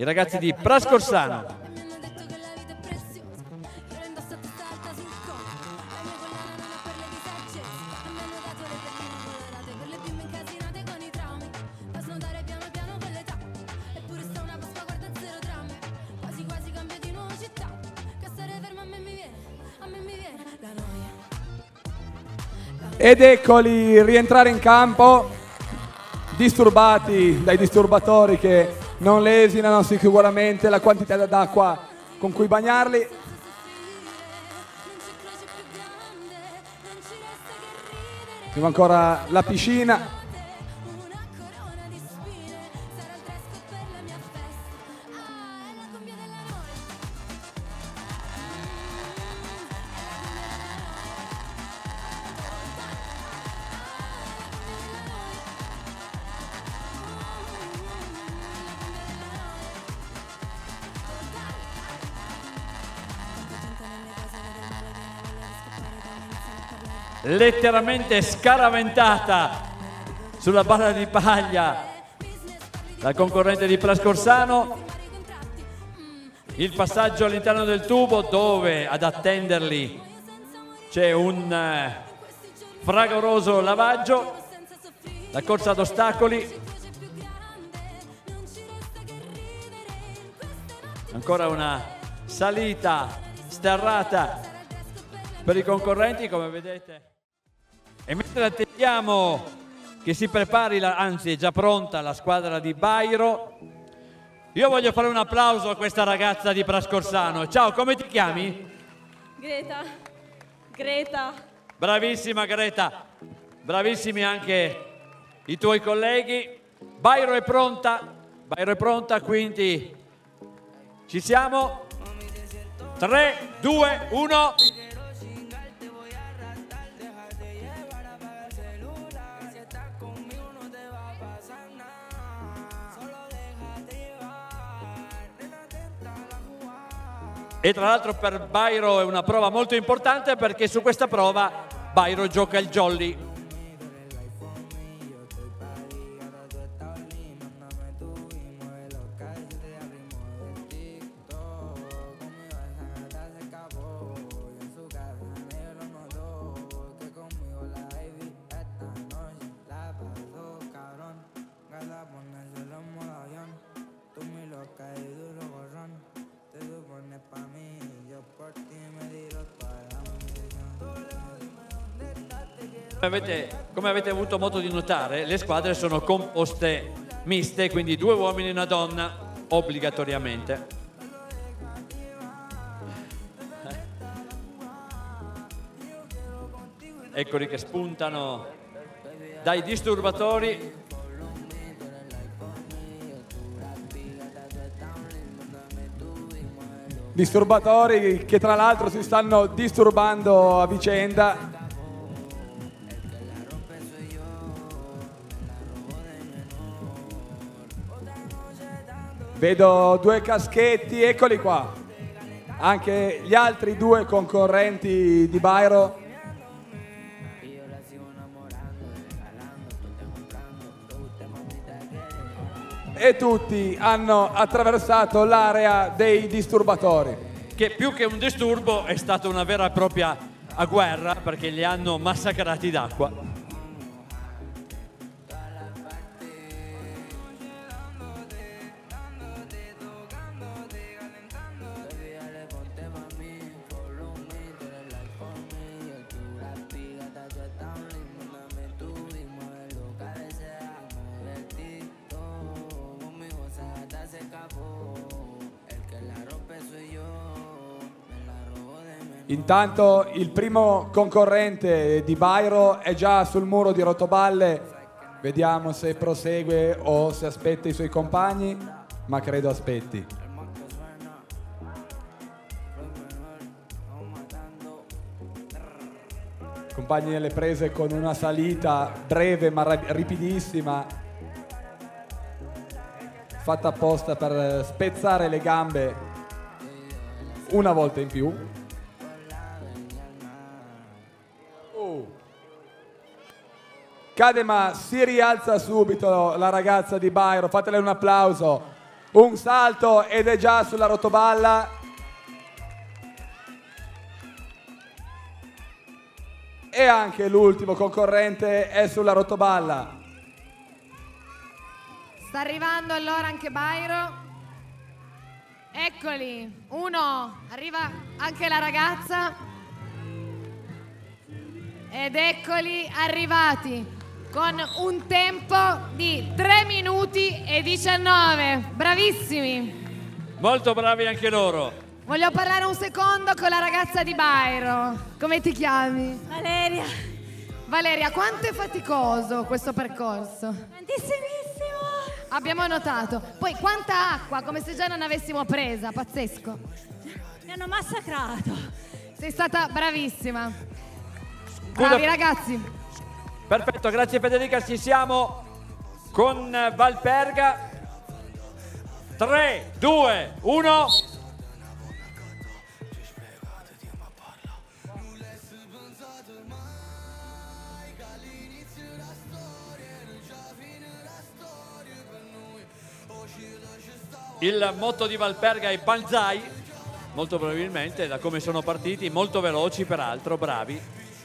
i ragazzi di Prascorsano. Ed eccoli rientrare in campo, disturbati dai disturbatori che non lesinano sicuramente la quantità d'acqua con cui bagnarli. Prima ancora la piscina. Letteralmente scaraventata sulla barra di paglia la concorrente di Prascorsano. Il passaggio all'interno del tubo dove ad attenderli c'è un fragoroso lavaggio, la corsa ad ostacoli, ancora una salita sterrata per i concorrenti, come vedete. E mentre attendiamo che si prepari, anzi è già pronta la squadra di Bairo, io voglio fare un applauso a questa ragazza di Prascorsano. Ciao, come ti chiami? Greta. Greta. Bravissima Greta, bravissimi anche i tuoi colleghi. Bairo è pronta, quindi ci siamo. 3, 2, 1. E tra l'altro per Bairo è una prova molto importante perché su questa prova Bairo gioca il jolly. Come avete avuto modo di notare, le squadre sono composte miste, quindi 2 uomini e una donna obbligatoriamente. Eccoli che spuntano dai disturbatori. Disturbatori che tra l'altro si stanno disturbando a vicenda. Vedo 2 caschetti, eccoli qua. Anche gli altri 2 concorrenti di Bairo. E tutti hanno attraversato l'area dei disturbatori. Che più che un disturbo è stata una vera e propria guerra, perché li hanno massacrati d'acqua. Intanto il primo concorrente di Bairo è già sul muro di Rotoballe. Vediamo se prosegue o se aspetta i suoi compagni, ma credo aspetti. Compagni nelle prese con una salita breve ma ripidissima, fatta apposta per spezzare le gambe una volta in più. Cade ma si rialza subito la ragazza di Bairo, fatele un applauso. un salto ed è già sulla rotoballa. E anche l'ultimo concorrente è sulla rotoballa. Sta arrivando allora anche Bairo. Eccoli, uno, arriva anche la ragazza. Ed eccoli arrivati con un tempo di 3 minuti e 19. Bravissimi. Molto bravi anche loro. Voglio parlare un secondo con la ragazza di Bairo. Come ti chiami? Valeria. Valeria, quanto è faticoso questo percorso? Tantissimissimo. Abbiamo notato. Poi quanta acqua, come se già non avessimo presa, pazzesco. Mi hanno massacrato. Sei stata bravissima. Bravi ragazzi. Perfetto, grazie Federica, ci siamo con Valperga. 3, 2, 1. Il motto di Valperga è Banzai, molto probabilmente, da come sono partiti, molto veloci peraltro, bravi.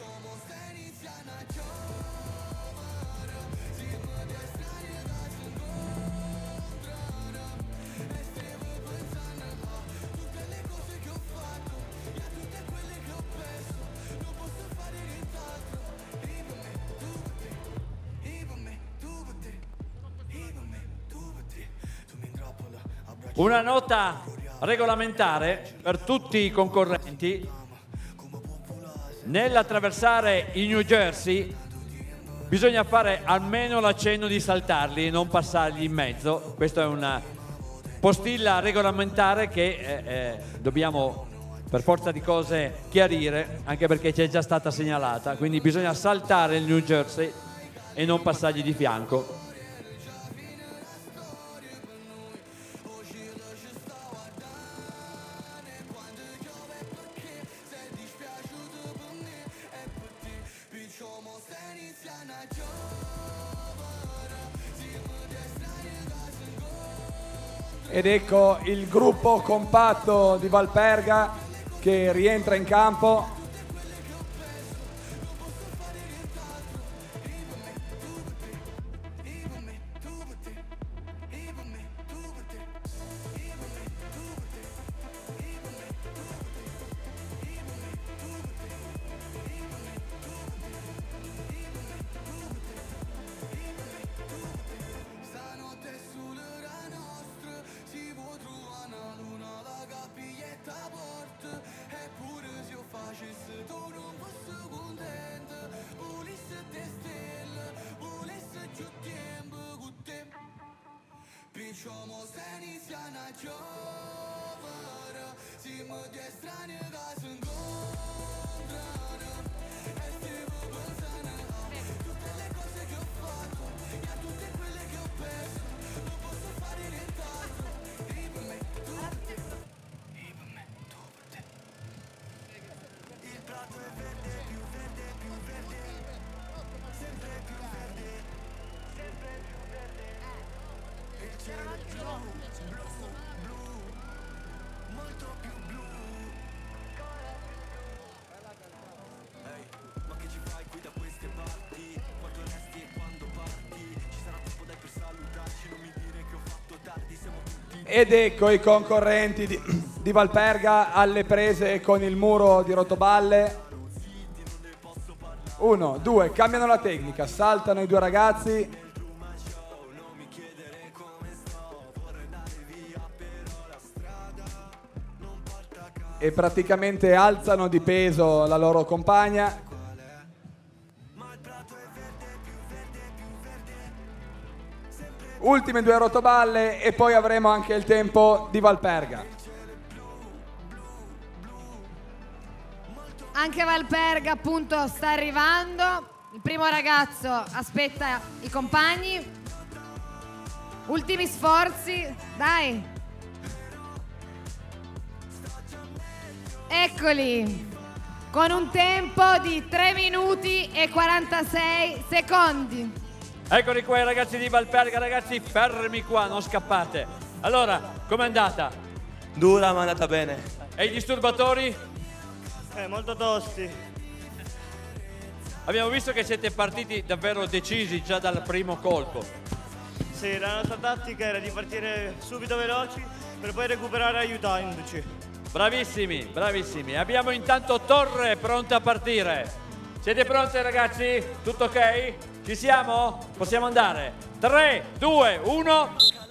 Una nota regolamentare per tutti i concorrenti: nell'attraversare il New Jersey bisogna fare almeno l'accenno di saltarli, non passargli in mezzo. Questa è una postilla regolamentare che dobbiamo per forza di cose chiarire, anche perché c'è già stata segnalata. Quindi bisogna saltare il New Jersey e non passargli di fianco. Ed ecco il gruppo compatto di Valperga che rientra in campo. Ed ecco i concorrenti di Valperga alle prese con il muro di rotoballe. 1, 2, cambiano la tecnica, saltano i due ragazzi. E praticamente alzano di peso la loro compagna. Ultime 2 rotoballe e poi avremo anche il tempo di Valperga. Anche Valperga appunto sta arrivando. Il primo ragazzo aspetta i compagni. Ultimi sforzi, dai. Eccoli, con un tempo di 3 minuti e 46 secondi. Eccoli qua i ragazzi di Valperga, ragazzi fermi qua, non scappate. Allora, com'è andata? Dura ma è andata bene. E i disturbatori? Molto tosti. Abbiamo visto che siete partiti davvero decisi già dal primo colpo. Sì, la nostra tattica era di partire subito veloci per poi recuperare aiutandoci. Bravissimi, bravissimi. Abbiamo intanto Torre pronta a partire. Siete pronti ragazzi? Tutto ok? Ci siamo? Possiamo andare? 3, 2, 1.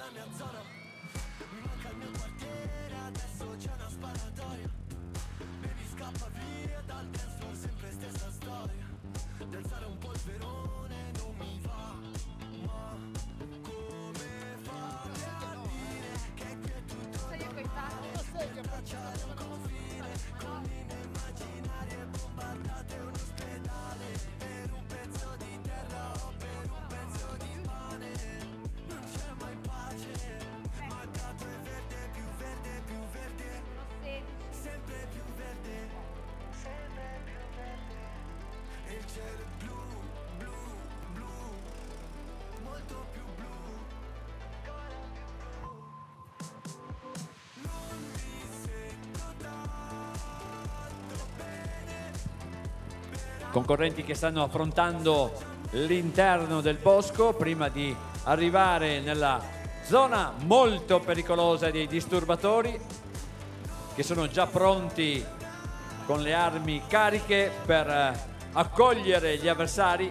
Concorrenti che stanno affrontando l'interno del bosco prima di arrivare nella zona molto pericolosa dei disturbatori, che sono già pronti con le armi cariche per accogliere gli avversari.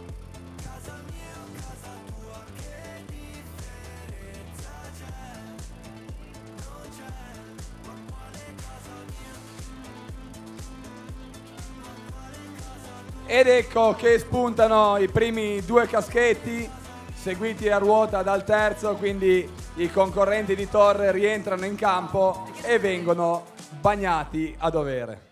Ed ecco che spuntano i primi due caschetti, seguiti a ruota dal terzo, quindi i concorrenti di Torre rientrano in campo e vengono bagnati a dovere.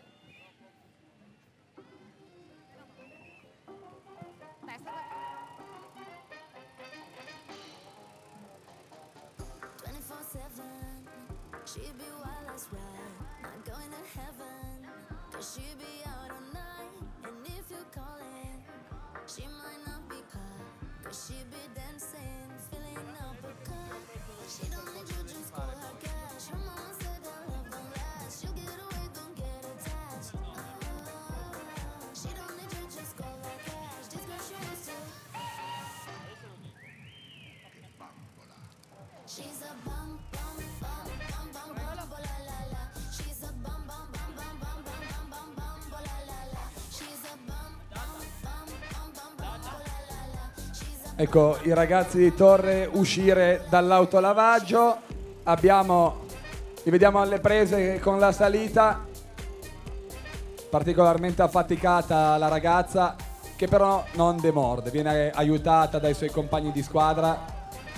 Ecco i ragazzi di Torre uscire dall'autolavaggio, li vediamo alle prese con la salita, particolarmente affaticata la ragazza che però non demorde, viene aiutata dai suoi compagni di squadra.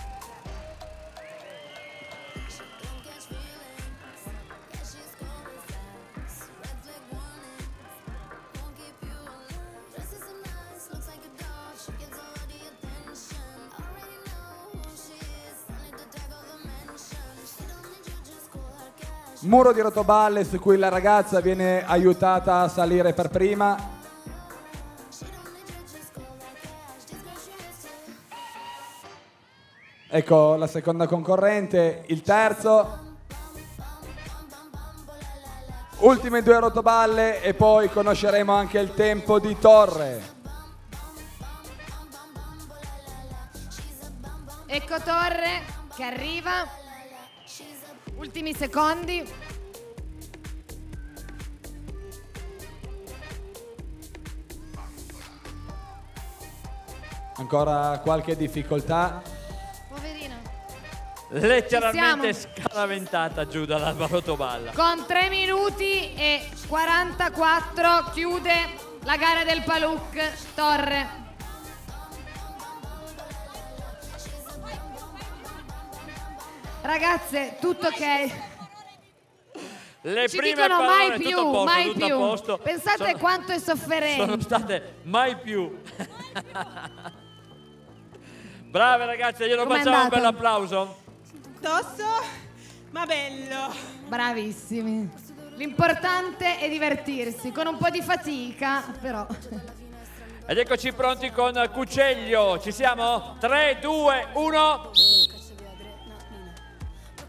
Muro di rotoballe su cui la ragazza viene aiutata a salire per prima. Ecco la seconda concorrente, il terzo. Ultime due rotoballe e poi conosceremo anche il tempo di Torre. Ecco Torre che arriva. Ultimi secondi. Ancora qualche difficoltà. Poverina. Letteralmente scaraventata giù dalla rotoballa. Con 3 minuti e 44 chiude la gara del Paluk. Torre. Ragazze, tutto ok. Le Ci prime dicono parole, mai più, tutto a posto, mai tutto più. a posto. Pensate quanto è sofferente. Sono state mai più. Brave ragazze, glielo Com'è facciamo un andata? bel applauso. Tosto, ma bello. Bravissimi. L'importante è divertirsi, con un po' di fatica, però. Ed eccoci pronti con Cucceglio. Ci siamo? 3, 2, 1.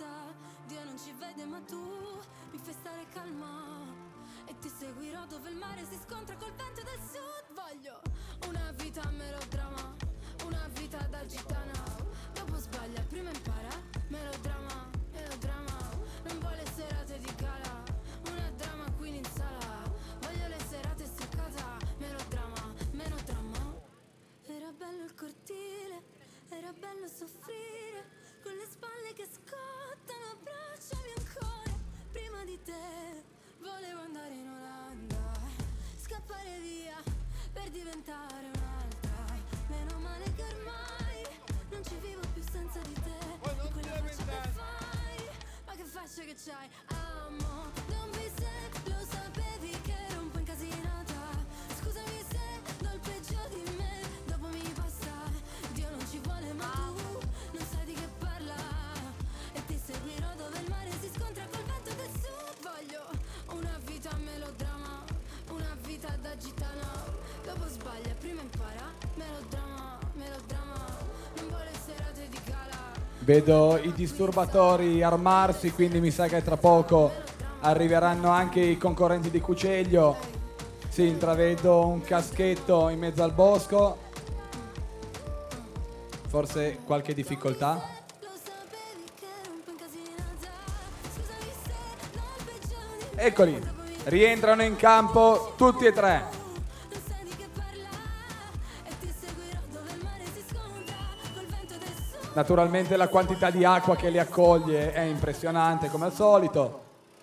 passa, Dio non ci vede ma tu mi fai stare calma. E ti seguirò dove il mare si scontra col vento del sud. Voglio una vita melodrama, una vita da gitana. Dopo sbaglia, prima impara. Melodrama, melodrama. Non vuole serate di gala, una drama queen in sala. Voglio le serate staccata. Melodrama, melodrama. Era bello il cortile, era bello soffrire, con le spalle che scottano, abbracciami ancora. Prima di te volevo andare in Olanda, scappare via per diventare un'altra. Meno male che ormai non ci vivo più senza di te. E quella faccia che fai, ma che faccia che c'hai. Amo, non mi sei, lo sapevi che ero un po' incasinata. Scusami se do il peggio di me, dopo mi passa. Dio non ci vuole ma tu non sai di che parla. E ti seguirò dove il mare si scontra col vento del sud. Voglio una vita melodrama, una vita da gitana. Dopo sbaglia, prima impara. Melodrama, melodrama. Non vuole serate di gala. Vedo i disturbatori armarsi, quindi mi sa che tra poco arriveranno anche i concorrenti di Cuceglio. Sì, intravedo un caschetto in mezzo al bosco. Forse qualche difficoltà. Lo sapevi che ero un po' incasinata. Scusami se do il peggio di me. Eccoli, rientrano in campo tutti e tre. Non sai di che parla. E ti seguirò dove il mare si scontra col vento del sud. Naturalmente la quantità di acqua che li accoglie è impressionante come al solito.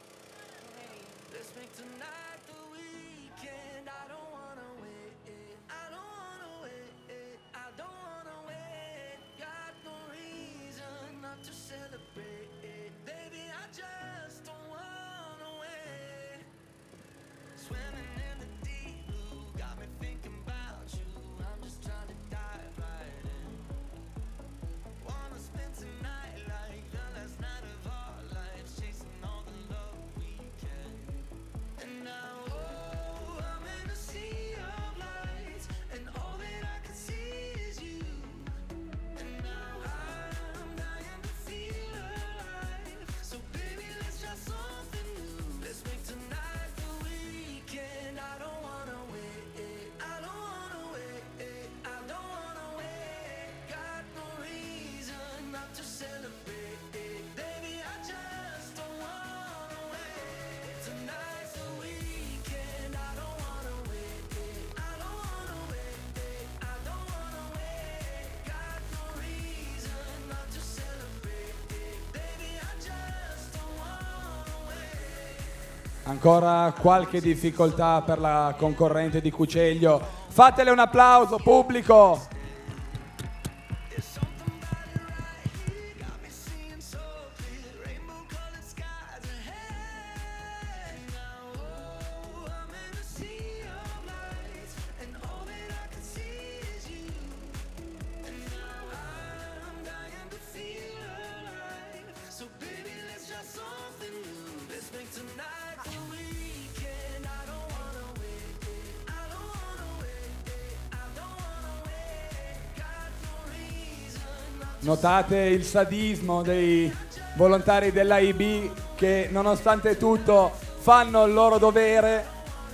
Ancora qualche difficoltà per la concorrente di Cuceglio. Fatele un applauso, pubblico! Notate il sadismo dei volontari dell'AIB che nonostante tutto fanno il loro dovere.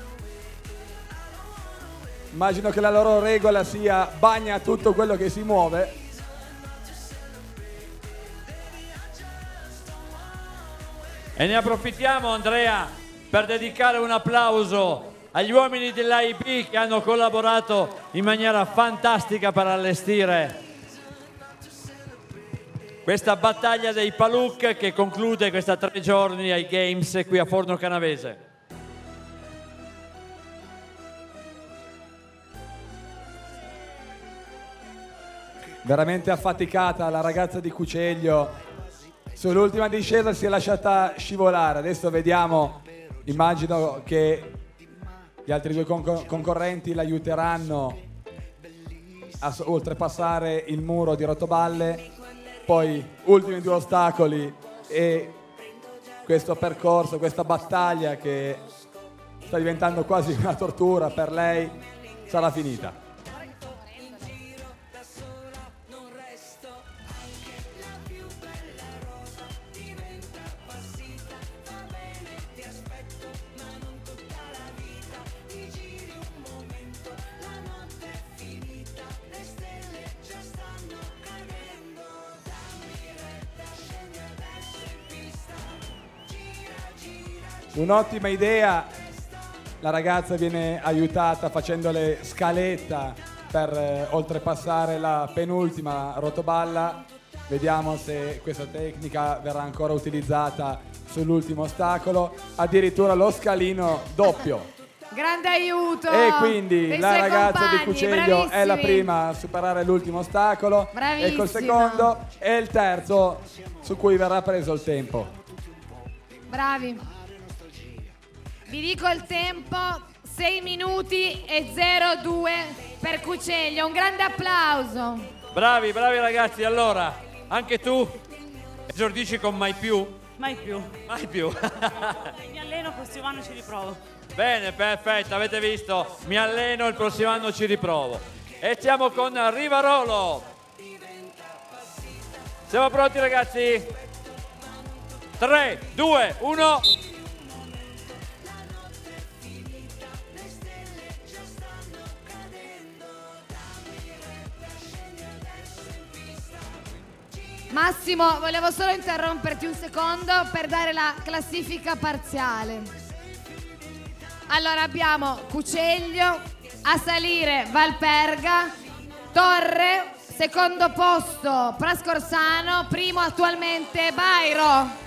Immagino che la loro regola sia bagna tutto quello che si muove. E ne approfittiamo, Andrea, per dedicare un applauso agli uomini dell'AIB che hanno collaborato in maniera fantastica per allestire questa battaglia dei Paluk che conclude questa 3 giorni ai Games qui a Forno Canavese. Veramente affaticata la ragazza di Cuceglio. Sull'ultima discesa si è lasciata scivolare. Adesso vediamo, immagino che gli altri due concorrenti l'aiuteranno a oltrepassare il muro di Rotoballe. Poi ultimi 2 ostacoli e questo percorso, questa battaglia che sta diventando quasi una tortura per lei, sarà finita. Un'ottima idea. La ragazza viene aiutata facendole scaletta per oltrepassare la penultima rotoballa. Vediamo se questa tecnica verrà ancora utilizzata sull'ultimo ostacolo. Addirittura lo scalino doppio. Grande aiuto. E quindi dei la suoi ragazza compagni, di Cuceglio è la bravissimi. prima a superare l'ultimo ostacolo. Bravissima. Ecco il secondo e il terzo su cui verrà preso il tempo. Bravi. Vi dico il tempo, 6 minuti e 02 per Cuceglio. Un grande applauso. Bravi, bravi ragazzi. Allora, anche tu esordisci con mai più? Mai più. Mai più. Mi alleno, prossimo anno ci riprovo. Bene, perfetto, avete visto? Mi alleno, il prossimo anno ci riprovo. E siamo con Rivarolo. Siamo pronti ragazzi? 3, 2, 1. Massimo, volevo solo interromperti un secondo per dare la classifica parziale. Allora abbiamo Cuceglio, a salire Valperga, Torre, secondo posto Prascorsano, primo attualmente Bairo.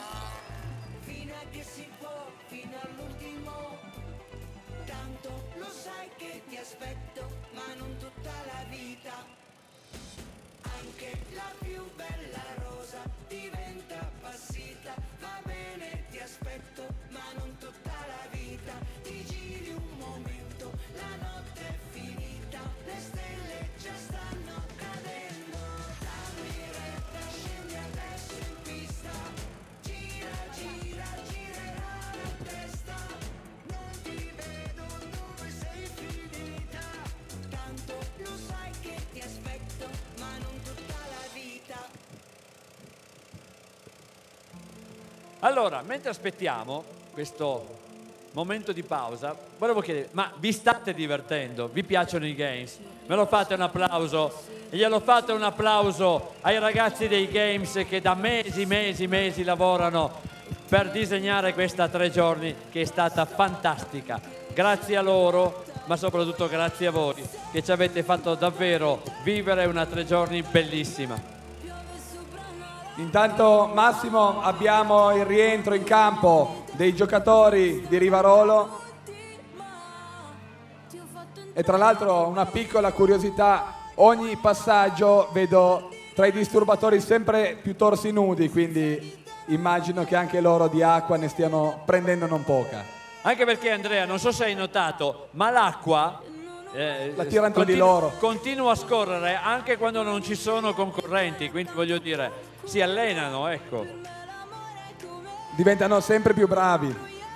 Allora, mentre aspettiamo questo momento di pausa, volevo chiedere, ma vi state divertendo? Vi piacciono i games? Me lo fate un applauso? E glielo fate un applauso ai ragazzi dei games che da mesi lavorano per disegnare questa 3 giorni che è stata fantastica. Grazie a loro, ma soprattutto grazie a voi che ci avete fatto davvero vivere una 3 giorni bellissima. Intanto Massimo abbiamo il rientro in campo dei giocatori di Rivarolo e tra l'altro una piccola curiosità, ogni passaggio vedo tra i disturbatori sempre più torsi nudi, quindi immagino che anche loro di acqua ne stiano prendendo non poca. Anche perché Andrea, non so se hai notato, ma l'acqua la tirano tra di loro. Continua a scorrere anche quando non ci sono concorrenti, quindi voglio dire, si allenano, ecco. Diventano sempre più bravi.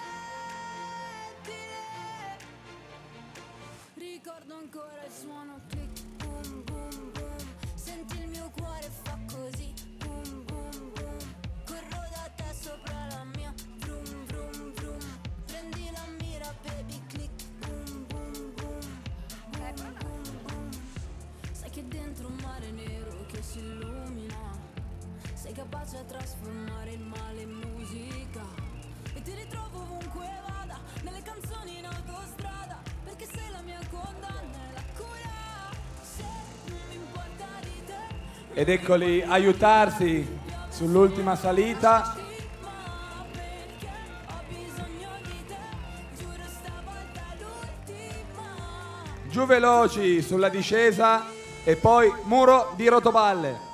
Ricordo ancora il suono click, boom boom boom. Senti il mio cuore fa così, boom boom boom. Corro da te sopra la mia, vroom vroom vroom. Prendi la mira baby click, boom boom boom. Boom boom boom. Sai che dentro un mare nero che si illumina, sei capace a trasformare il male in musica. E ti ritrovo ovunque vada, nelle canzoni in autostrada, perché sei la mia condanna e la cura. Se non mi importa di te. Ed eccoli aiutarsi sull'ultima salita. Ma perché ho bisogno di te, giuro stavolta è l'ultima. Giù veloci sulla discesa e poi muro di rotoballe.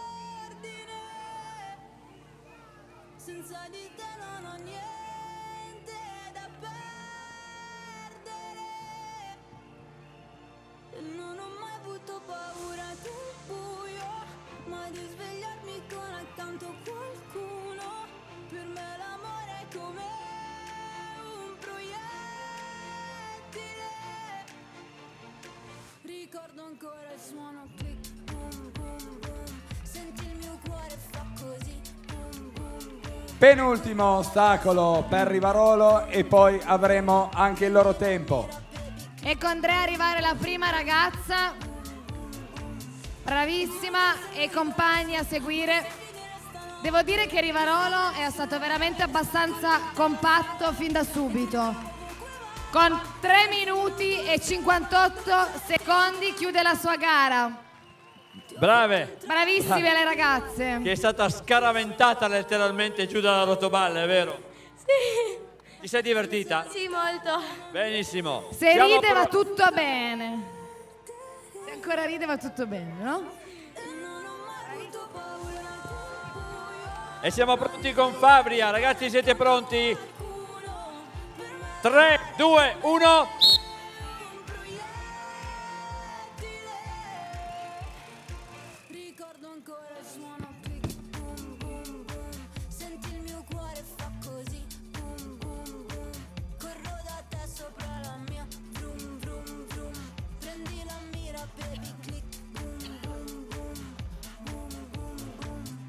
Senza di te non ho niente da perdere e non ho mai avuto paura del buio, mai di svegliarmi con accanto qualcuno. Per me l'amore è come un proiettile. Ricordo ancora il suono click, boom boom boom. Senti il mio cuore fa così, boom boom boom. Penultimo ostacolo per Rivarolo e poi avremo anche il loro tempo. Ecco Andrea arrivare la prima ragazza, bravissima, e compagni a seguire. Devo dire che Rivarolo è stato veramente abbastanza compatto fin da subito. Con 3 minuti e 58 secondi chiude la sua gara. Brave! Bravissime le ragazze. Che è stata scaraventata letteralmente giù dalla rotoballe, è vero? Sì. Ti sei divertita? Sì, molto. Benissimo. Se Siamo ride va tutto bene. Se ancora ride va tutto bene, no? E siamo pronti con Fabria. Ragazzi, siete pronti? 3, 2, 1. Ricordo ancora il suono click, boom boom boom. Senti il mio cuore fa così, boom boom boom. Corro da te sopra la mia, vroom vroom vroom. Prendi la mira, baby, click, boom boom boom. Boom boom boom.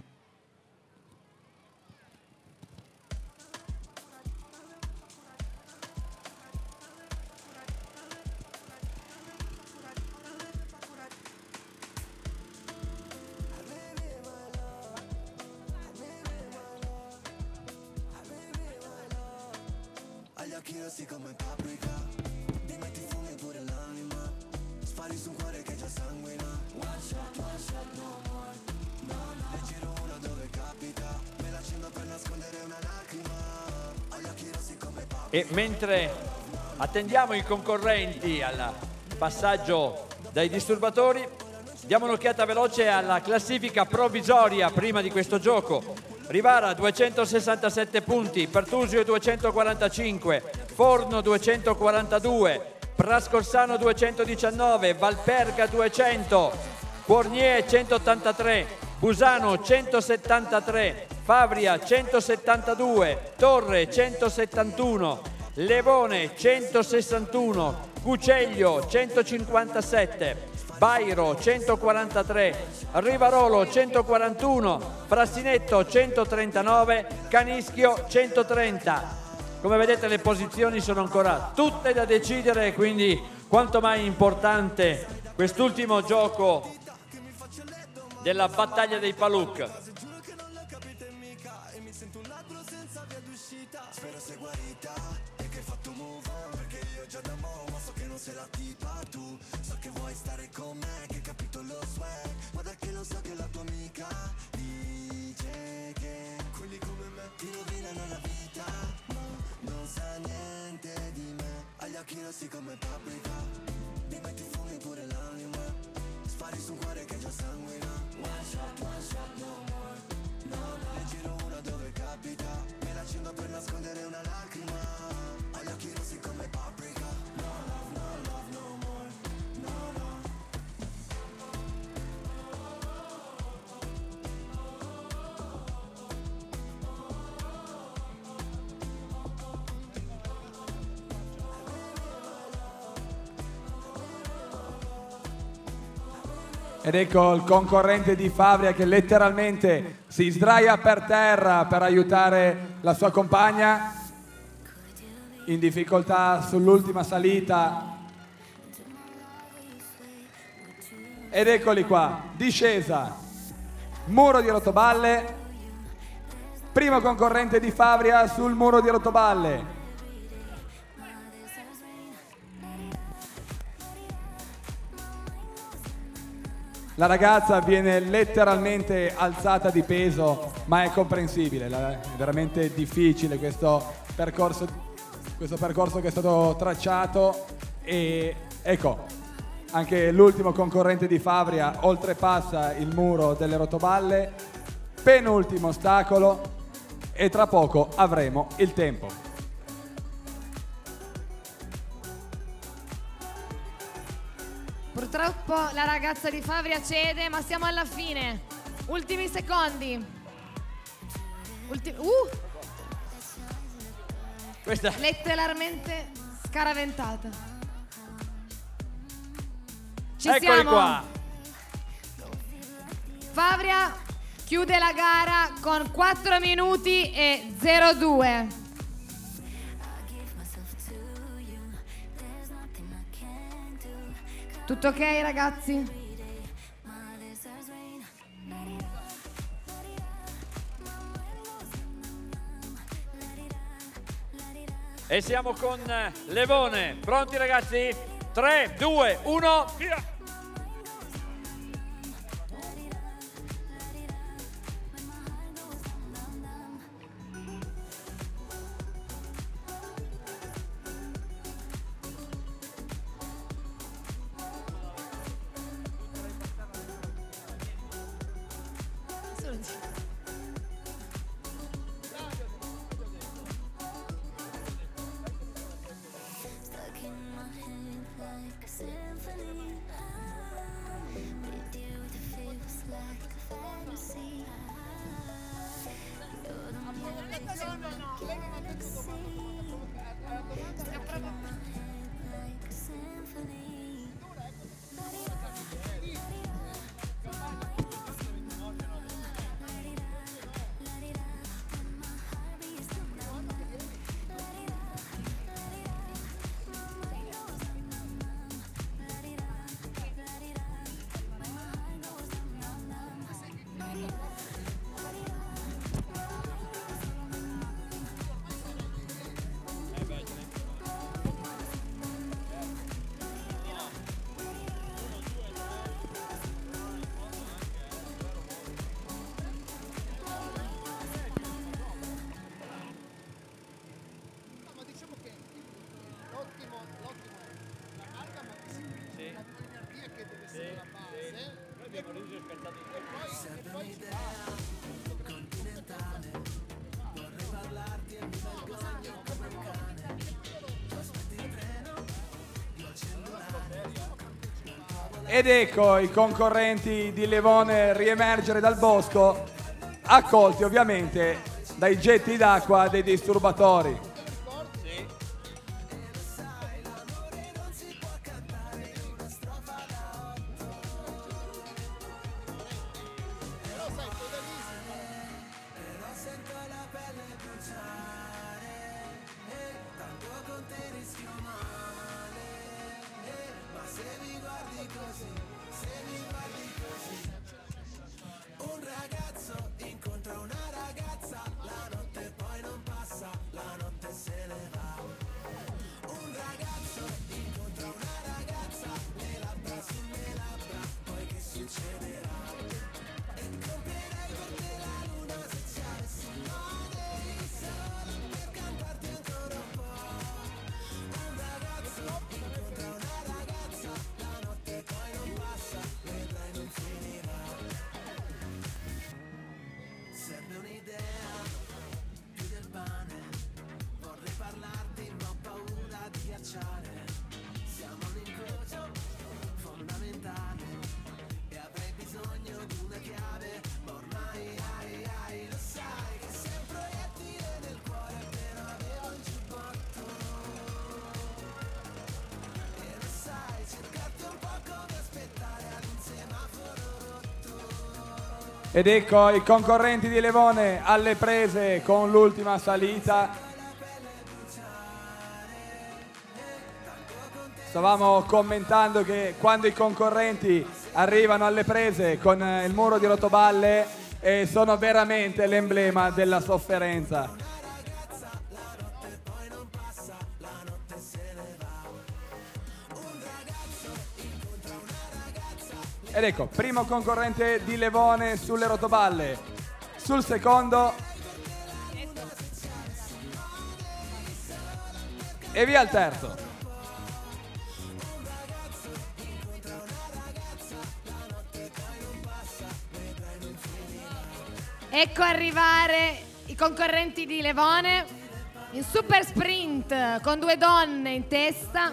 Agli occhi rossi come paprika, ti metti fumi pure l'anima, spari su un cuore che già sanguina. One shot, no more, no no. Ne giro una dove capita, me la accendo per nascondere una lacrima. Agli occhi rossi come paprika. E mentre attendiamo i concorrenti al passaggio dai disturbatori, diamo un'occhiata veloce alla classifica provvisoria prima di questo gioco. Rivara 267 punti, Pertusio 245, Forno 242, Prascorsano 219, Valperga 200, Fournier 183, Busano 173, Fabria 172, Torre 171, Levone 161, Cuceglio 157, Bairo 143, Rivarolo 141, Frassinetto 139, Canischio 130. Come vedete le posizioni sono ancora tutte da decidere, quindi quanto mai importante quest'ultimo gioco della battaglia dei Paluk. Spero sei guarita e che hai fatto move on, perché io già da mo' ma so che non sei la tipa tu. So che vuoi stare con me, che hai capito lo swag, guarda che lo so che la tua amica dice che quelli come me ti rovinano la vita, ma non sa niente di me. Agli occhi rossi come paprika, ti metti fumi pure l'anima, spari su un cuore che già sanguina. One shot, no more, no no. Ne giro una dove capita, me la accendo per nascondere una lacrima. Agli occhi rossi come paprika, no love, no more, no no. Ed ecco il concorrente di Fabria che letteralmente si sdraia per terra per aiutare la sua compagna in difficoltà sull'ultima salita. Ed eccoli qua, discesa, muro di rotoballe, primo concorrente di Fabria sul muro di rotoballe. La ragazza viene letteralmente alzata di peso, ma è comprensibile, è veramente difficile questo percorso che è stato tracciato. E ecco, anche l'ultimo concorrente di Fabria oltrepassa il muro delle rotoballe, penultimo ostacolo e tra poco avremo il tempo. Purtroppo la ragazza di Fabria cede, ma siamo alla fine. Ultimi secondi. Questa letteralmente scaraventata. Ci Eccoli siamo. qua. Fabria chiude la gara con 4 minuti e 02. Tutto ok, ragazzi? E siamo con Levone. Pronti ragazzi? 3, 2, 1, via! Stuck in my head like a symphony. With you it feels like a fantasy. You're the music to my galaxy. Stuck in my head like a symphony. Ed ecco i concorrenti di Levone riemergere dal bosco, accolti ovviamente dai getti d'acqua dei disturbatori. Ed ecco i concorrenti di Levone alle prese con l'ultima salita. Stavamo commentando che quando i concorrenti arrivano alle prese con il muro di rotoballe sono veramente l'emblema della sofferenza. Ed ecco, primo concorrente di Levone sulle rotoballe. Sul secondo. E via il terzo. Ecco arrivare i concorrenti di Levone in super sprint con 2 donne in testa.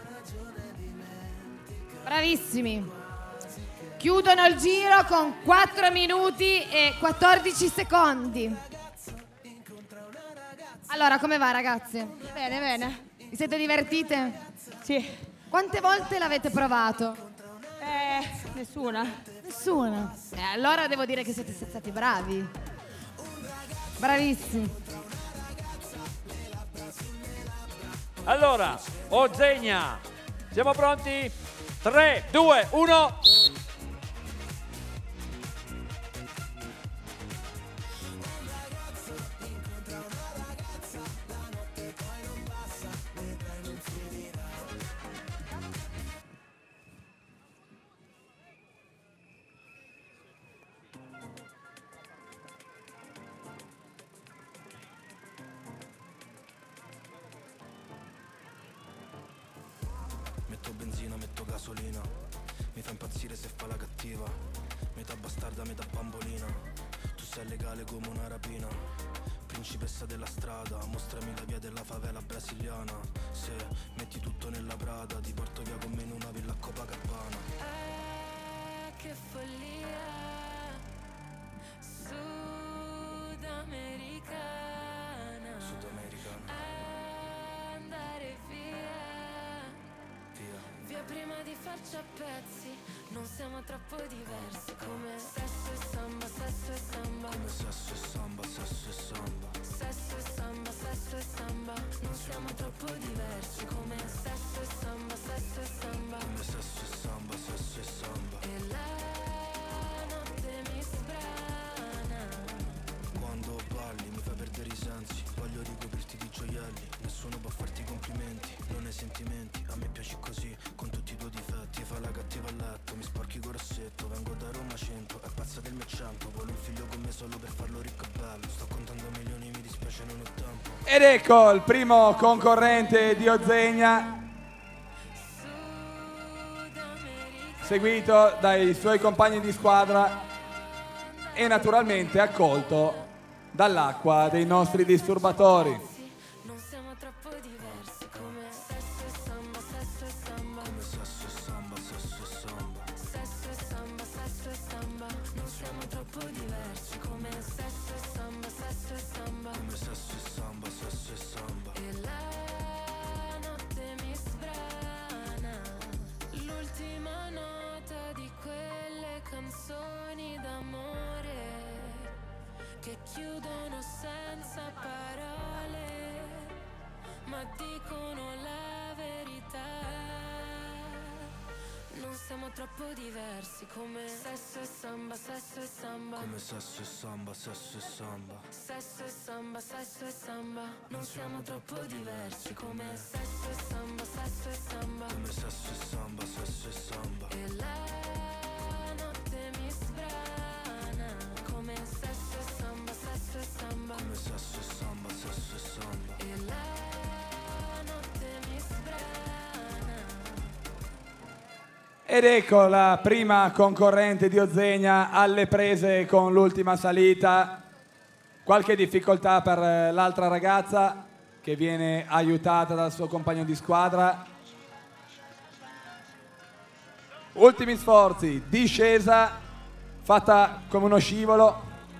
Bravissimi. Chiudono il giro con 4 minuti e 14 secondi. Allora, come va ragazze? Bene, bene. Vi siete divertite? Sì. Quante volte l'avete provato? Nessuna. Nessuna. Allora devo dire che siete stati bravi. Bravissimi. Allora, Ozegna, siamo pronti? 3, 2, 1. gasolina. Mi fa impazzire se fa la cattiva, metà bastarda, metà bambolina. Tu sei legale come una rapina, principessa della strada. Mostrami la via della favela brasiliana. Se metti tutto nella Prada, ti porto via con me in una villa a Copacabana. Che follia sudamericana. Andare via prima di farci a pezzi. Non siamo troppo diversi, come sesso e samba, sesso e samba. Come sesso e samba, sesso e samba. Sesso e samba, sesso e samba. Non siamo troppo diversi, come sesso e samba, sesso e samba. Come sesso e samba, sesso e samba. E la notte mi sbrana. Quando balli mi fai perdere i sensi, voglio ricoprirti di gioielli. Nessuno può farti complimenti, non hai sentimenti. A me piaci così, con tutti i tuoi difetti. Fai la cattiva a letto, mi sporchi col rossetto. Vengo da Roma 100, è pazza del mio 100. Vuole un figlio con me solo per farlo ricco e bello. Sto contando milioni, mi dispiace, non ho tempo. Ed ecco il primo concorrente di Ozegna, seguito dai suoi compagni di squadra e naturalmente accolto dall'acqua dei nostri disturbatori. Non siamo troppo diversi, come sesso e samba, sesso e samba. Come sesso e samba, sesso e samba. Sesso e samba, sesso e samba. Non siamo troppo diversi, come sesso e samba, sesso e samba. Come sesso e samba, sesso e samba. E la notte mi sbrana. L'ultima nota di quelle canzoni d'amore che chiudono senza parole, ma dicono la verità. Non siamo troppo diversi, come sesso e samba, sesso e samba. Come sesso e samba, sesso e samba. Sesso e samba, sesso e samba. Non siamo troppo diversi, come sesso e samba, sesso e samba. Come sesso e samba, sesso e samba. E la notte mi sbrana, come sesso e samba, sesso e samba. Come sesso e samba, sesso e samba. E la notte mi sbrana. Ed ecco la prima concorrente di Ozegna alle prese con l'ultima salita. Qualche difficoltà per l'altra ragazza che viene aiutata dal suo compagno di squadra. Ultimi sforzi, discesa fatta come uno scivolo.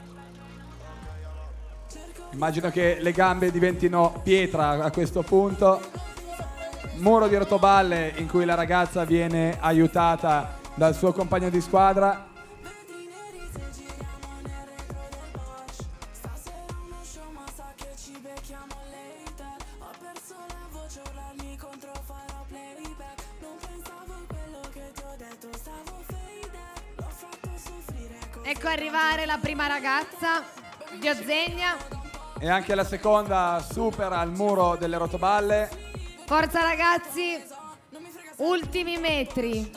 Immagino che le gambe diventino pietra a questo punto. Muro di rotoballe in cui la ragazza viene aiutata dal suo compagno di squadra. Ecco arrivare la prima ragazza di Ozegna. E anche la seconda supera il muro delle rotoballe. Forza ragazzi, ultimi metri.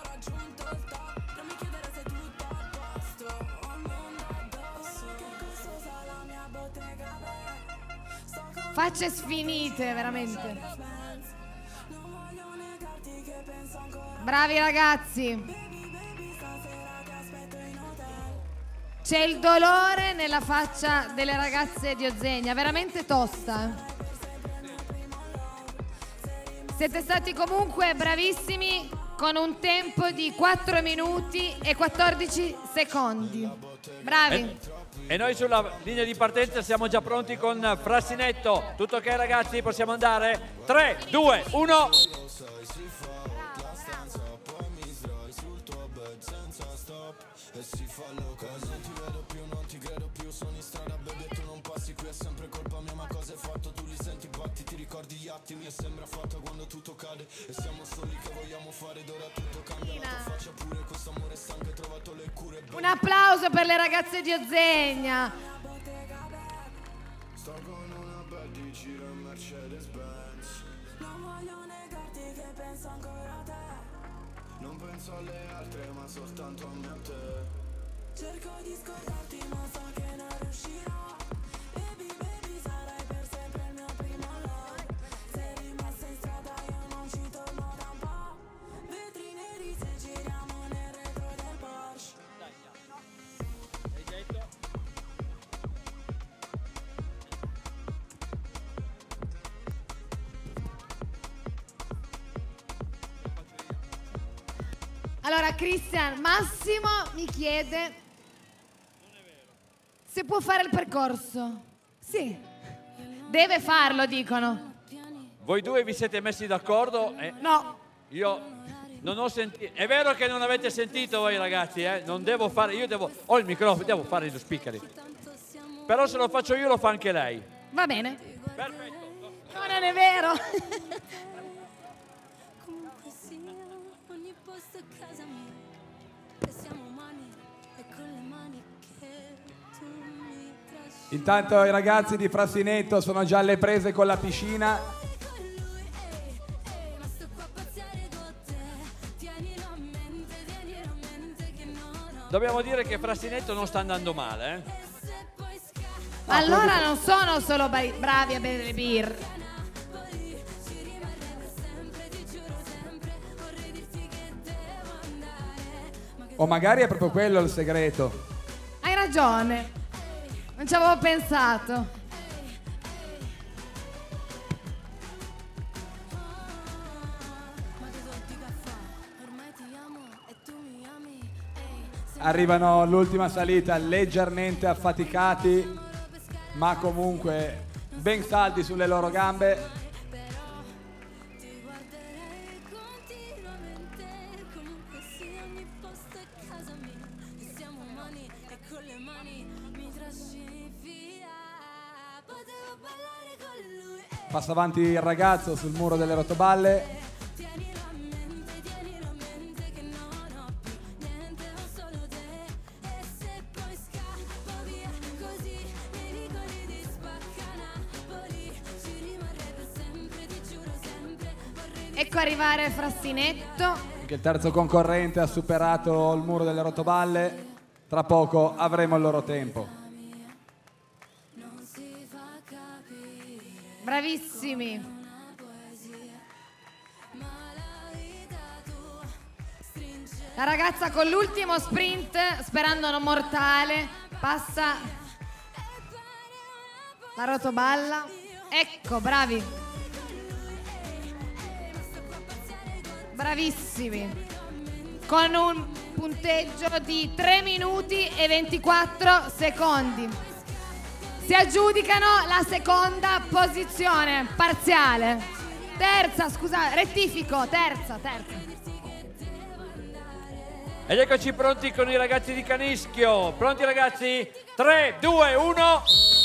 Facce sfinite, veramente. Bravi ragazzi. C'è il dolore nella faccia delle ragazze di Ozegna, veramente tosta. Siete stati comunque bravissimi con un tempo di 4 minuti e 14 secondi. Bravi. E noi sulla linea di partenza siamo già pronti con Frassinetto. Tutto ok ragazzi? Possiamo andare? 3, 2, 1. E si fa l'occasione, non ti vedo più, non ti credo più. Sono in strada, bebe, tu non passi. Qui è sempre colpa mia, ma cosa hai fatto? Tu li senti batti, ti ricordi gli attimi. E sembra fatta quando tutto cade. E siamo soli che vogliamo fare, ed ora tutto cambia. La tua faccia pure, questo amore stanco, hai trovato le cure. Un applauso per le ragazze di Ozegna. Sto con una bad giro in Mercedes-Benz. Non voglio negarti che penso ancora a te. Non penso alle altre, ma soltanto a me e a te. Cerco di scordarti ma so che non riuscirò. Baby, baby, sarai per sempre il mio primo love. Sei rimasta in strada, io non ci torno da un po'. Vetrine Allora, Christian, Massimo mi chiede se può fare il percorso. Sì, deve farlo, dicono. Voi due vi siete messi d'accordo? No. Io non ho sentito. È vero che non avete sentito voi ragazzi, eh? Non devo fare, ho il microfono, devo fare lo speaker. Però se lo faccio io lo fa anche lei. Va bene. Perfetto. No, non è vero. Comunque sia, ogni posto è casa mia. E siamo umani, e con le mani che tu mi trascini. Intanto i ragazzi di Frassinetto sono già alle prese con la piscina. Con lui, ma sto qua a pazziare con te. Tienilo a mente che no. Dobbiamo dire che Frassinetto non sta andando male, eh? Se poi scappa, Allora non sono solo bravi a bere le birre. ci rimarrebbe sempre, ti giuro sempre. Vorrei dirti che devo andare. Ma che O magari è proprio quello il segreto. Hai ragione. Non ci avevo pensato. ormai ti amo e tu mi ami. Arrivano all'ultima salita leggermente affaticati, ma comunque ben saldi sulle loro gambe. Ti guarderei continuamente. Comunque sia, ogni posto è casa mia. E siamo umani e con le mani mi trascini via. Potevo ballare con lui. Passa avanti il ragazzo sul muro delle rotoballe. Tienilo a mente che non ho più niente, ho solo te. E se poi scappo via così, nei vicoli di Spaccanapoli, ci rimarrebbe sempre, ti giuro sempre. Vorrei Ecco arrivare Frassinetto. Anche il terzo concorrente ha superato il muro delle rotoballe. Tra poco avremo il loro tempo. non si fa capire Bravissimi. una poesia, ma la vita tua stringe. La ragazza con l'ultimo sprint, sperando non mortale, passa la rotoballa. Ecco, bravi. Bravissimi. Con un punteggio di 3 minuti e 24 secondi. Si aggiudicano la seconda posizione parziale. Terza, scusa, rettifico, terza. Ed eccoci pronti con i ragazzi di Canischio. Pronti ragazzi? 3, 2, 1.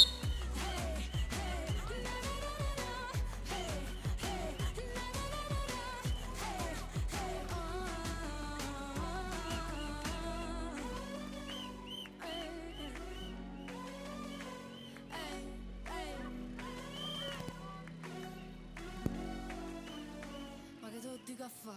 Ma che tu dica fa?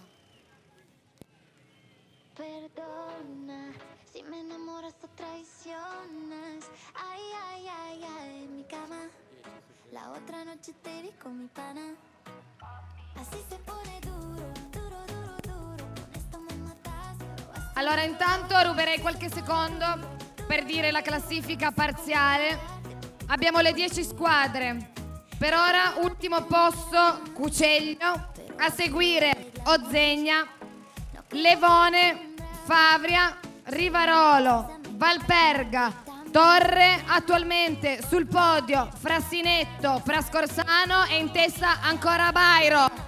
Perdona si me enamoro hasta traiciones. Ay, ay, ay, ay, en mi cama. La otra noche te vi con mi pana. Así se pone duro, duro, duro, duro. Con esto me matas. Allora intanto ruberei qualche secondo per dire la classifica parziale. Abbiamo le 10 squadre. Per ora ultimo posto Cuceglio, a seguire Ozegna, Levone, Favria, Rivarolo, Valperga, Torre. Attualmente sul podio Frassinetto, Frascorsano e in testa ancora Bairo.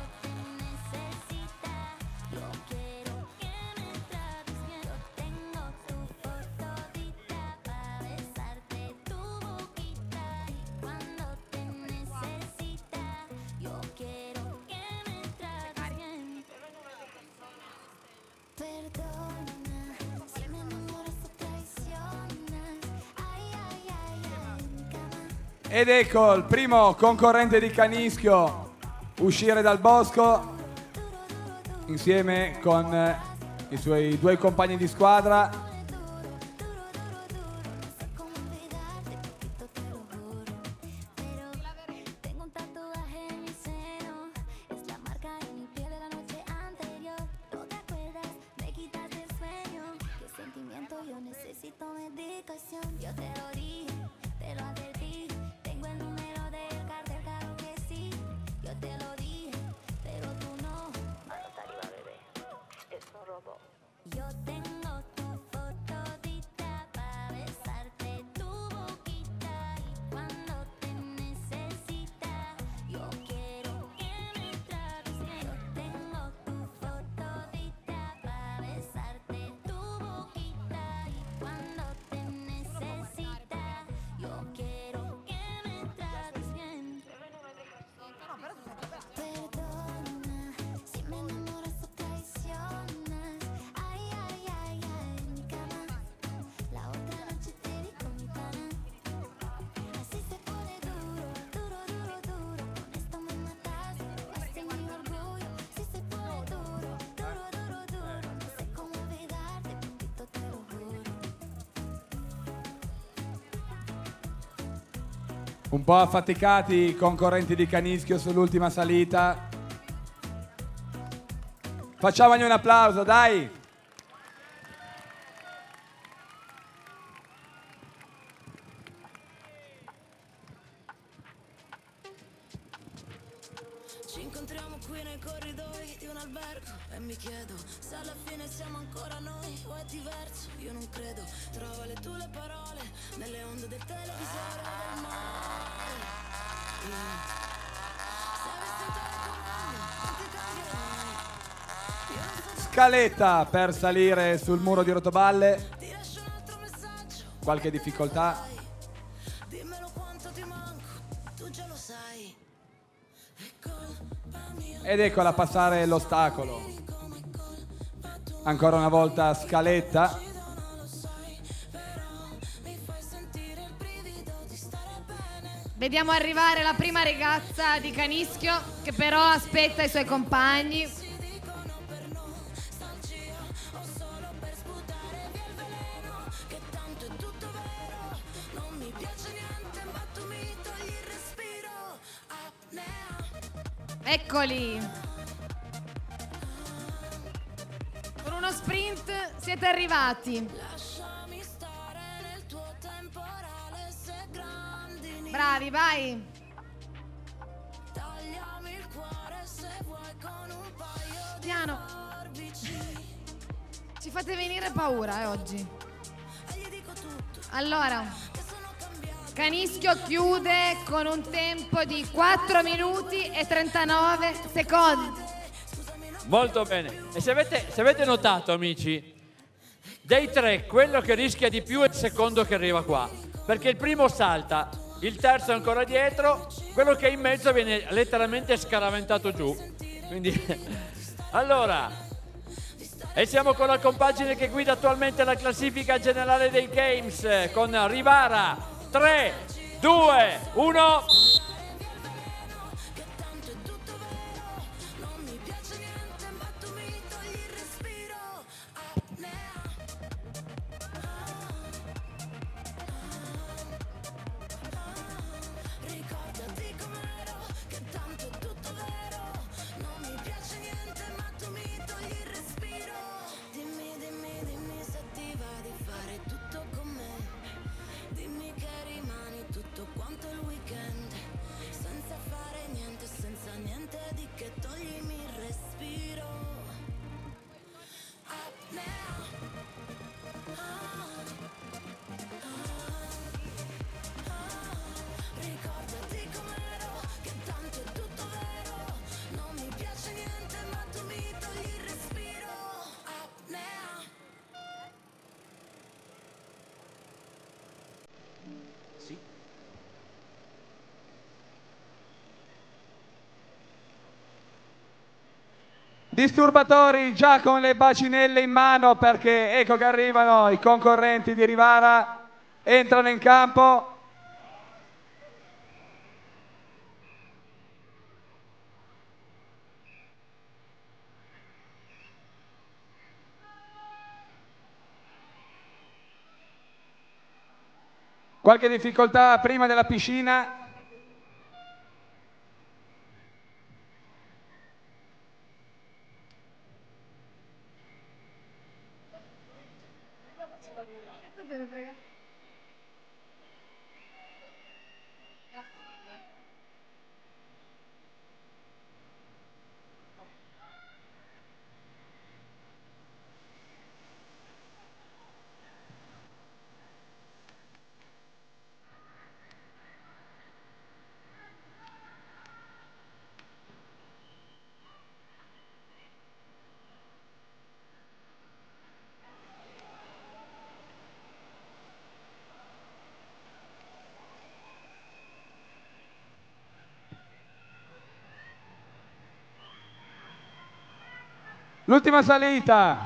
Ed ecco il primo concorrente di Canischio uscire dal bosco insieme con i suoi due compagni di squadra. Tengo un tatuaje en mi seno, es la marca en mi piel de la noche anterior. ¿No te acuerdas? Me quitaste el sueño. Qué sentimiento, yo necesito medicación. Yo te lo dije, te lo advertí. Tengo el número del cartel, claro que sí. Yo te lo dije, pero tú no. Manos arriba, bebé, es un robo. Yo Un po' affaticati i concorrenti di Canischio sull'ultima salita. Facciamogli un applauso, dai! Ci incontriamo qui nei corridoi di un albergo e mi chiedo se alla fine siamo ancora noi o è diverso. Io non credo, trovo le tue parole nelle onde del televisore o del mare. Se avessi un telecomando non ti cambierei. Io non so Scaletta per salire sul muro di Rotoballe. ti lascio un altro messaggio. Qualche difficoltà. Dimmelo quanto ti manco, tu già lo sai. È colpa mia. Ed eccola passare l'ostacolo. Ancora una volta Scaletta. Vediamo arrivare la prima ragazza di Canischio che però aspetta i suoi compagni. Eccoli. Con uno sprint siete arrivati. Bravi, vai. Piano. Ci fate venire paura oggi. Allora, Canischio chiude con un tempo di 4 minuti e 39 secondi. Molto bene. E se avete notato, amici, dei tre, quello che rischia di più è il secondo che arriva qua. Perché il primo salta, il terzo è ancora dietro, quello che è in mezzo viene letteralmente scaraventato giù. Quindi, allora, e siamo con la compagine che guida attualmente la classifica generale dei Games, con Rivara, 3, 2, 1... Disturbatori già con le bacinelle in mano perché ecco che arrivano i concorrenti di Rivara, entrano in campo. Qualche difficoltà prima della piscina? L'ultima salita,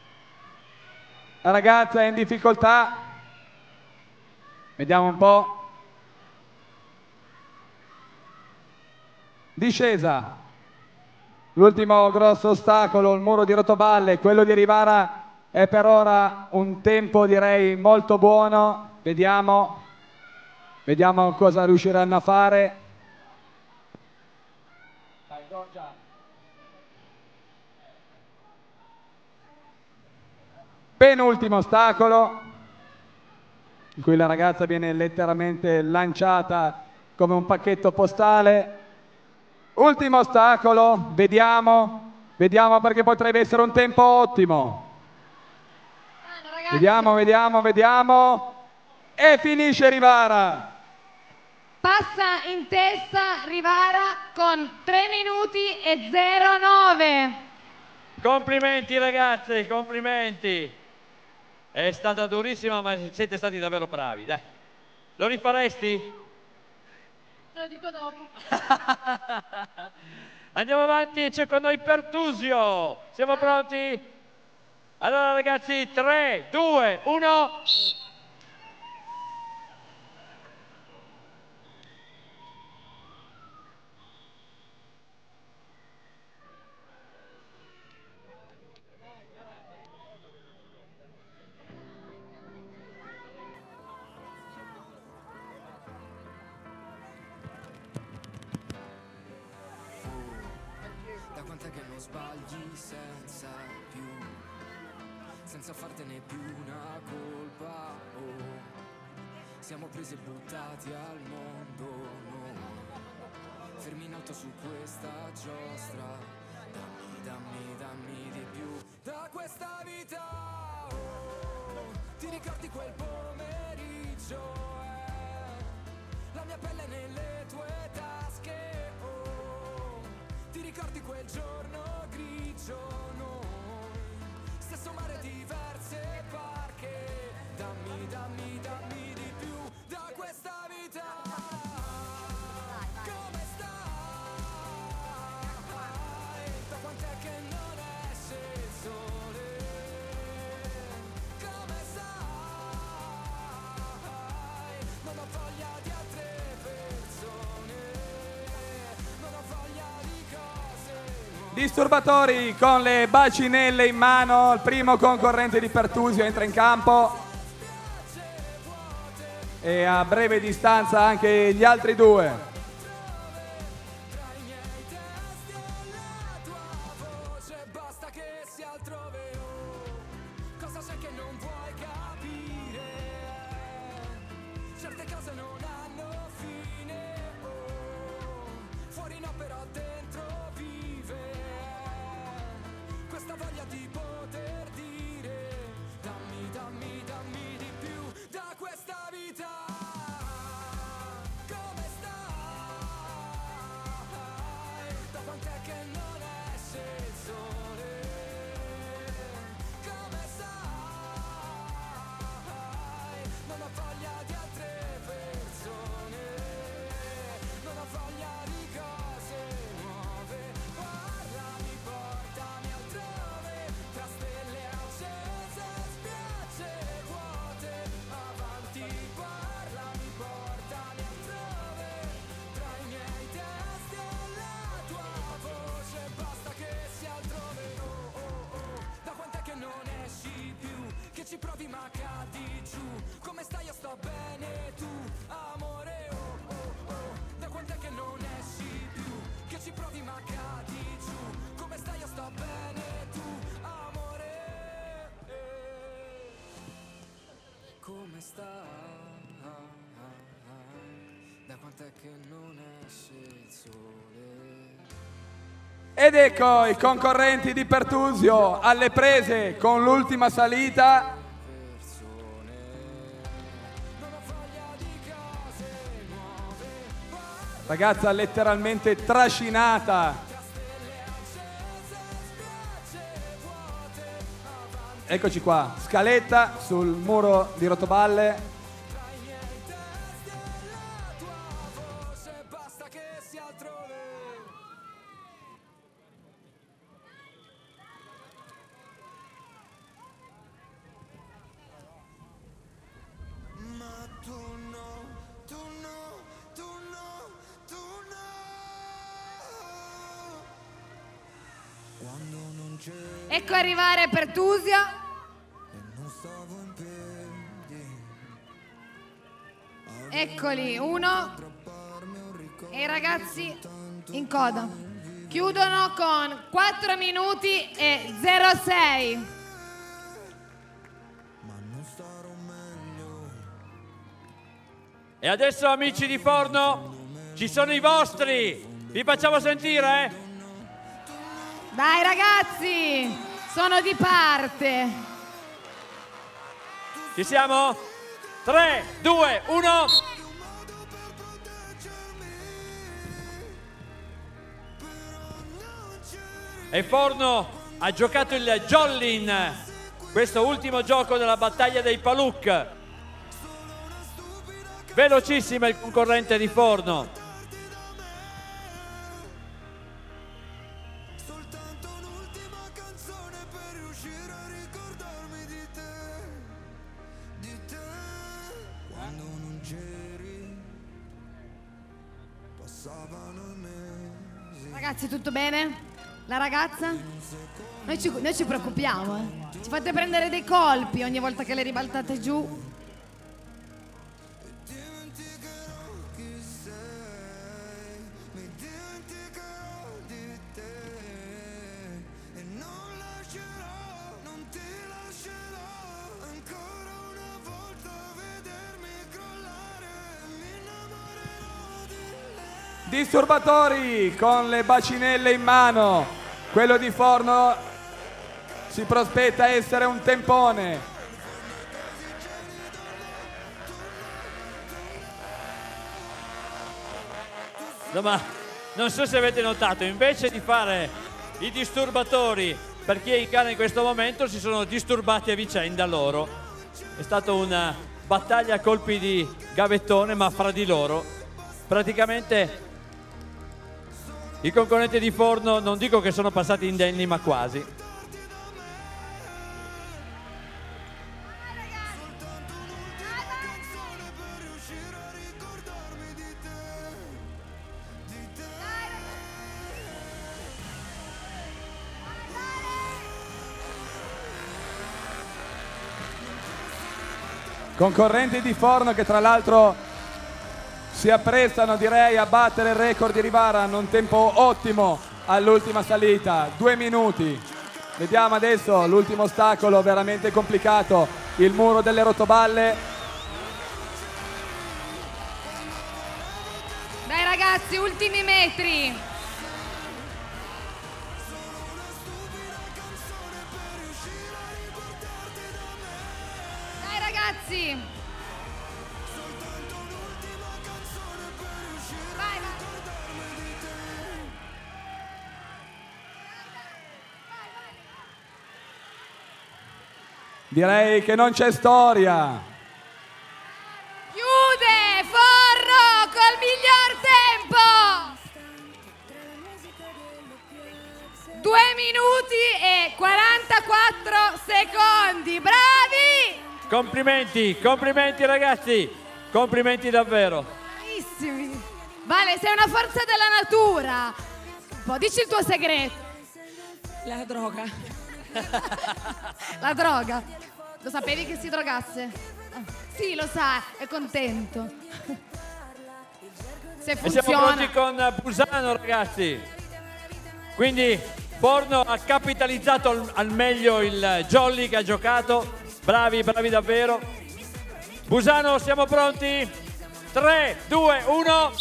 la ragazza è in difficoltà, vediamo un po'. Discesa, l'ultimo grosso ostacolo, il muro di Rotoballe, quello di Rivara è per ora un tempo direi molto buono, vediamo. Vediamo cosa riusciranno a fare. Penultimo ostacolo, in cui la ragazza viene letteralmente lanciata come un pacchetto postale. Ultimo ostacolo, vediamo perché potrebbe essere un tempo ottimo. Vediamo. E finisce Rivara. Passa in testa Rivara con 3 minuti e 09. Complimenti ragazzi, complimenti. È stata durissima, ma siete stati davvero bravi, dai. Lo rifaresti? Lo dico dopo. Andiamo avanti, c'è con noi Pertusio. Siamo pronti? Allora ragazzi, 3, 2, 1. Da quant'è che non sbagli senza fartene più una colpa, oh. Siamo presi e buttati al mondo, noi, fermi in alto su questa giostra. Dammi di più da questa vita, oh. Ti ricordi quel pomeriggio, la mia pelle nelle tue tasche, oh. Ti ricordi quel giorno grigio, noi, stesso mare, diverse barche. Dammi di più da questa vita. Come stai? Da quant'è che non esce il sole? Come stai? Non ho voglia di altre persone, non ho voglia di cose. Disturbatori con le bacinelle in mano. Il primo concorrente di Pertusio entra in campo e a breve distanza anche gli altri due. Basta che sia altrove, oh. Cosa c'è che non vuoi capire? Certe cose non hanno fine, oh. Fuori no, però dentro vive questa voglia di poter dire dammi di più da questa vita. Come stai? Da quant'è che non esce il sole? Come stai? Non ho voglia di altre persone, non ho voglia di cose nuove. Parlami, portami altrove, tra stelle accese, spiagge vuote. Avanti, parlami, portami altrove, tra i miei testi e la tua voce. Basta che sia altrove, oh, oh, oh. Da quant'è che non esci più? Che ci provi ma cadi giù. Come stai? Io sto bene, tu, amore, oh, oh, oh. Da quant'è che non esci più? Che ci provi ma cadi giù. Come stai? Io sto bene, tu, amore, come stai? Da quant'è che non esce il sole? Ed ecco i concorrenti di Pertusio alle prese con l'ultima salita. Ragazza letteralmente trascinata. Eccoci qua, scaletta sul muro di Rotoballe. Basta che sia altrove. Ma tu no, tu no, tu no, tu no. Quando non c'è Ecco arrivare Pertusio. e non stavo in piedi. E Eccoli, 1. E i ragazzi in coda. Chiudono con 4 minuti e 06. E adesso, amici di Forno, ci sono i vostri. Vi facciamo sentire, eh? Dai ragazzi, sono di parte. Ci siamo? 3, 2, 1. E Forno ha giocato il Jollin, questo ultimo gioco della battaglia dei Paluk. Velocissima il concorrente di Forno. Soltanto un'ultima canzone per riuscire a ricordarmi di te, quando non c'eri, passavano i mesi. Ragazzi, tutto bene? La ragazza? Noi ci preoccupiamo, eh. Ci fate prendere dei colpi ogni volta che le ribaltate giù. Disturbatori con le bacinelle in mano. Quello di Forno si prospetta essere un tempone. No, ma non so se avete notato, invece di fare i disturbatori per chi è in gara in questo momento, si sono disturbati a vicenda loro. È stata una battaglia a colpi di gavettone, ma fra di loro. Praticamente i concorrenti di Forno non dico che sono passati indenni, ma quasi. Concorrenti di Forno che tra l'altro si apprestano, direi, a battere il record di Rivara. Hanno un tempo ottimo all'ultima salita, 2 minuti. Vediamo adesso l'ultimo ostacolo veramente complicato, il muro delle rotoballe. Dai ragazzi, ultimi metri. Dai ragazzi. Vai, vai. Direi che non c'è storia. Chiude Forno col miglior tempo. 2 minuti e 44 secondi. Bravi! Complimenti, complimenti ragazzi, complimenti davvero. Bravissimi. Vale, sei una forza della natura. Un po', dici il tuo segreto. La droga. La droga. Lo sapevi che si drogasse? Ah, sì, lo sa, è contento. Se E siamo funziona. pronti con Busano, ragazzi. Quindi Forno ha capitalizzato al meglio il jolly che ha giocato. Bravi, bravi davvero. Busano, siamo pronti? 3, 2, 1.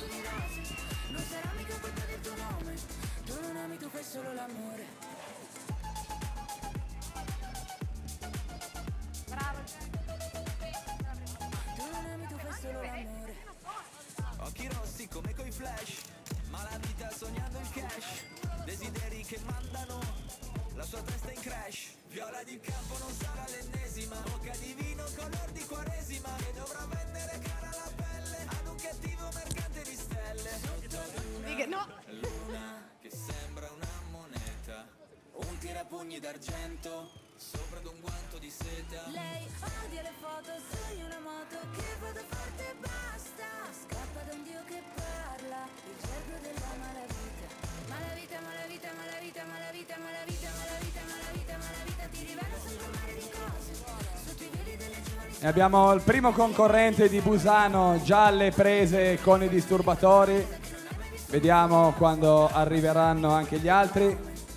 Occhi rossi come coi flash, ma la vita sognando il cash, desideri che mandano la sua testa in crash. Viola di campo non sarà l'ennesima, bocca di vino color di quaresima, che dovrà vendere cara la pelle ad un cattivo mercante di stelle. No. Luna che sembra una moneta, un tirapugni d'argento sopra ad un guanto di seta. Lei odia le foto, sei una moto che va da forte e basta. Scappa da un dio che parla, il gergo della malavita. Malavita, malavita, malavita, malavita, malavita, malavita, malavita, malavita. Ti rivela sempre un mare di cose, sotto i veli delle giovani. E abbiamo il primo concorrente di Busano già alle prese con i disturbatori. Vediamo quando arriveranno anche gli altri.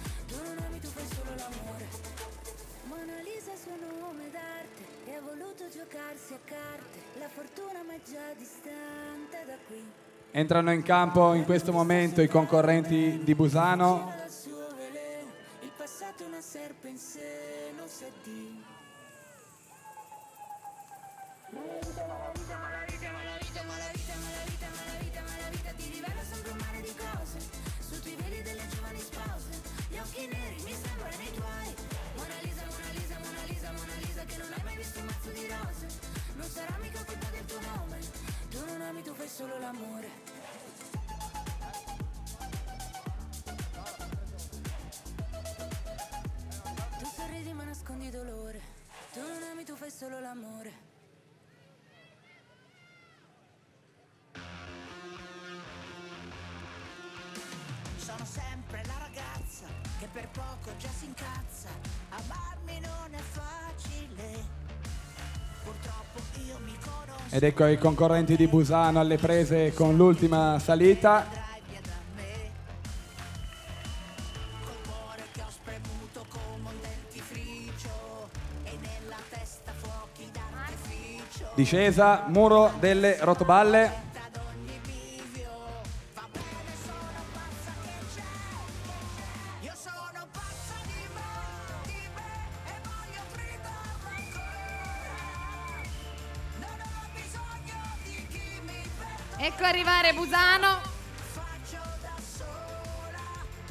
Mona Lisa suo nome d'arte e ha voluto giocarsi a carte. La fortuna ma è già distante da qui. Entrano in campo in questo momento i concorrenti di Busano. Dal suo veleno, il passato è una serpe in sé, non sa di. Ti rivela sempre un mare di cose. Sui tuoi veli delle giovani spose. Gli occhi neri mi sembrano i tuoi. Mona Lisa, Mona Lisa, Mona Lisa, Mona Lisa, che non hai mai visto un mazzo di rose. Non sarà mica colpa del tuo nome. Tu non ami, tu fai solo l'amore. Tu sorridi ma nascondi dolore. Tu non ami, tu fai solo l'amore. Sono sempre la ragazza che per poco già si incazza. Amarmi non è facile. Purtroppo io mi conosco. Ed ecco i concorrenti di Busano alle prese con l'ultima salita. Andrai via da me. Col cuore che ho spremuto come un dentifricio. E nella testa fuochi d'artificio. Discesa, muro delle rotoballe. Ad ogni bivio. Va bene, sono pazza che c'è. Io sono pazza di me e voglio gridarlo ancora. Non ho bisogno di chi mi perdona. Ecco arrivare Busano. Faccio da sola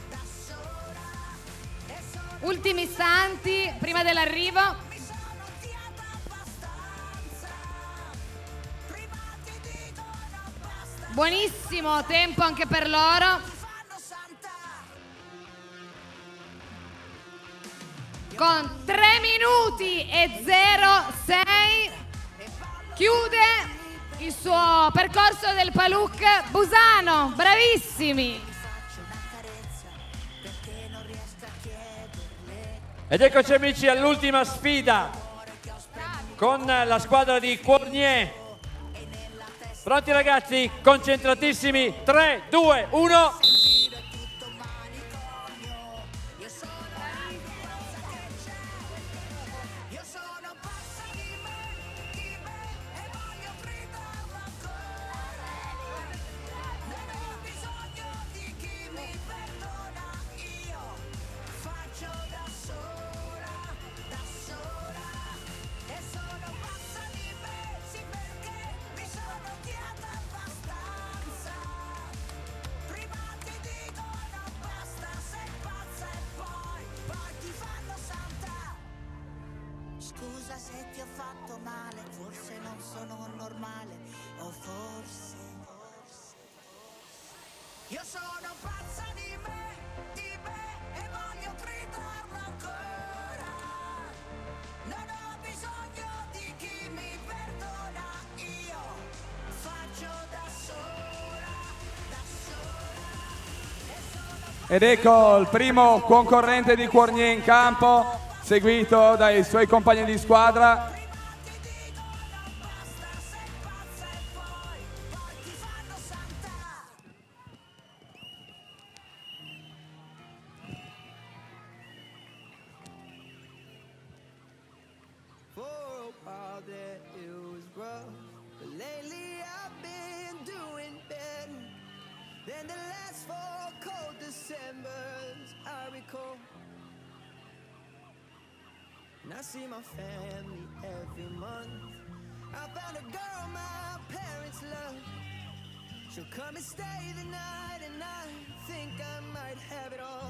e sono Ultimi istanti prima dell'arrivo. mi sono odiata abbastanza. Privati dicono basta, Buonissimo tempo anche per loro. fanno santa. Con 3 minuti e 06 chiude il suo percorso del Paluk Busano. Bravissimi. Faccio una carezza perché non riesco a chiederle. Ed eccoci amici all'ultima sfida con la squadra di Cournier. Pronti ragazzi? Concentratissimi. 3, 2, 1. Io sono pazza di me e voglio gridarlo ancora. Non ho bisogno di chi mi perdona. Io faccio da sola e sono pazza di me, sì, perché mi sono odiata abbastanza. Privati dicono basta, sei pazza e poi ti fanno santa. Scusa se ti ho fatto male, forse non sono normale, o forse. Io sono pazza di me e voglio gridarlo ancora. Non ho bisogno di chi mi perdona, io faccio da sola e sono Ed ecco il primo concorrente di Cournier in campo, seguito dai suoi compagni di squadra. For a while there it was rough, but lately I've been doing better than the last 4 cold Decembers I recall. And I see my family every month. I found a girl my parents love. She'll come and stay the night, and I think I might have it all.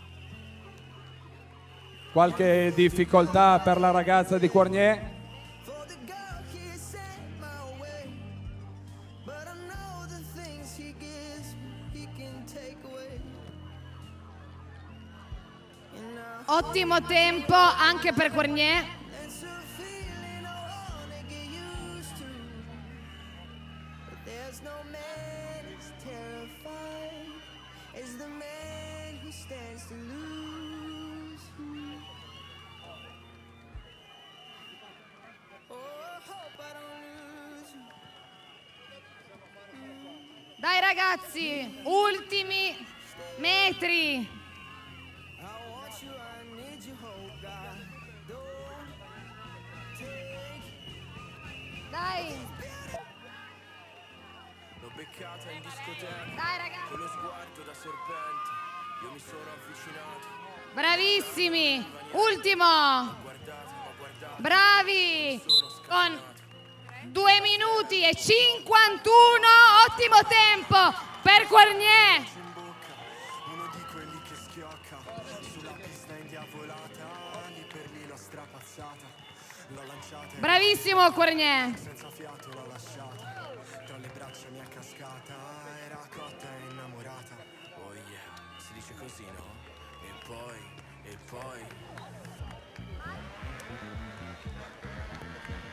Qualche difficoltà per la ragazza di Cournier. For the girl he sent my way, but I know the things he gives me, he can take away. And now Ottimo tempo anche per Cournier. it's a feeling I wanna get used to, but there's no man as terrified as the man who stands to lose. Oh, ragazzi, ultimi metri. Dai. L'ho beccata in discoteca. Dai, ragazzi. Con lo sguardo da serpente. Io mi sono avvicinato. Bravissimi. Ultimo. Bravi. Con 2 minuti e 51. Ottimo tempo per Quarnier. Uno di quelli che schiocca sulla pista indiavolata, lì per lì l'ho strapazzata, l'ho lanciata. Bravissimo Quarnier. Senza fiato l'ho lasciata, tra le braccia mi è cascata, era cotta e innamorata. Oh yeah, si dice così, no? E poi